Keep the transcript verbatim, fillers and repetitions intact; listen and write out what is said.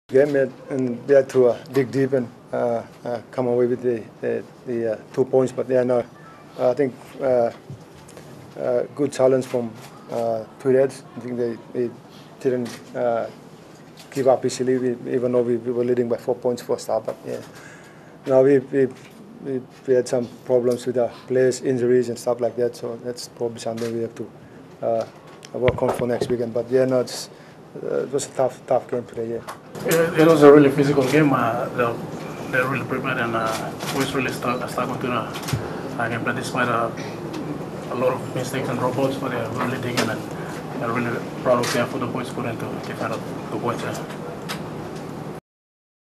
game and we had to uh, dig deep and uh, uh, come away with the the, the uh, two points. But yeah, no, I think uh, uh, good challenge from uh, two Reds. I think they, they didn't uh, give up easily, we, even though we, we were leading by four points first half. But yeah, now we, we we we had some problems with the players, injuries and stuff like that. So that's probably something we have to uh, work on for next weekend. But yeah, no, it's uh, it was a tough tough game today. Yeah. It, it was a really physical game. Uh, they they really prepared and uh, we really stuck stuck onto the uh, game. But despite uh, a lot of mistakes and dropouts, but they're really digging and they're really proud of their for the boys put into defend the points. Yeah.